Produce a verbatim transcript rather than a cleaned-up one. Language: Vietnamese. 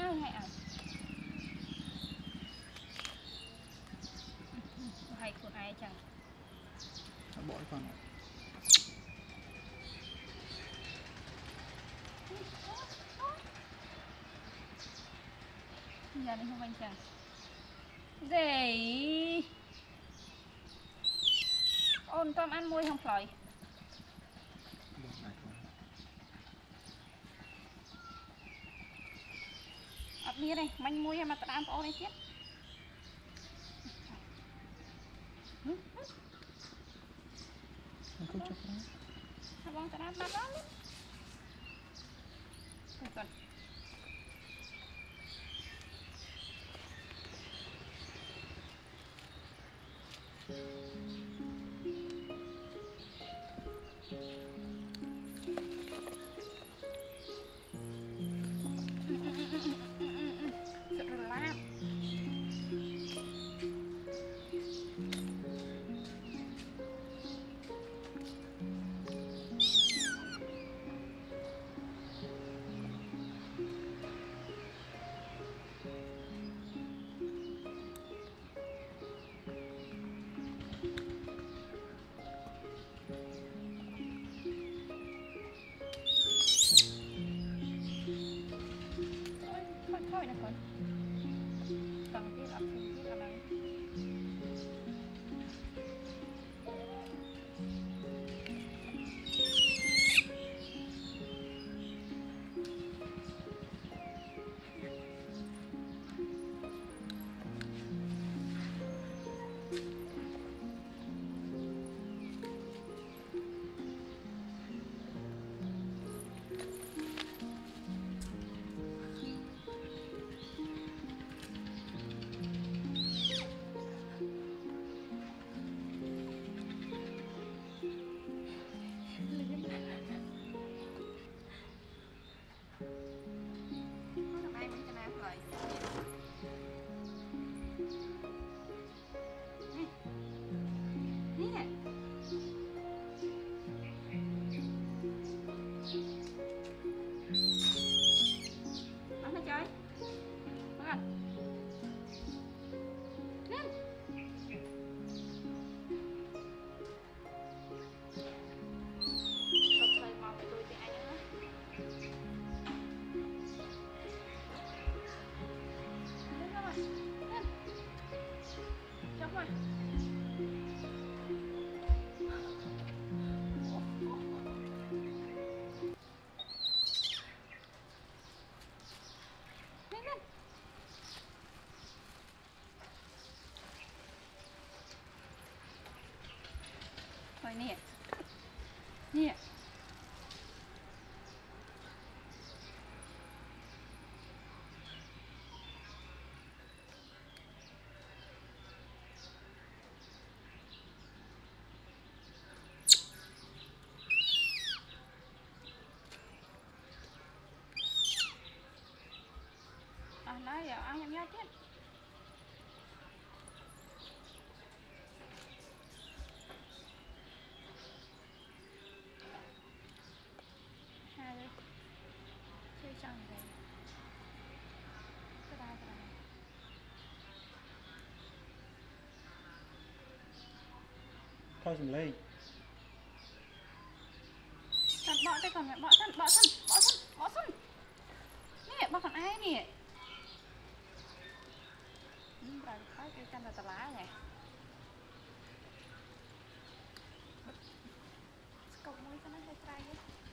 ai hay à hay con ai chẳng bỏ con giờ này không anh chẳng để ôn tôm ăn môi không phải ập đi đây manh môi mà tao ăn bỏ đây chết sao bông tao ăn bắt đó còn thôi nè con cần thiết là không thiết là này thôi nè nè à nói giờ ăn nhắm nhá chết thôi dừng lên bỏ tay còn bỏ thân bỏ thân bỏ thân bỏ thân nè bỏ còn ai nè rồi cái cây canh là tà lá này cột mũi cho nó hơi trai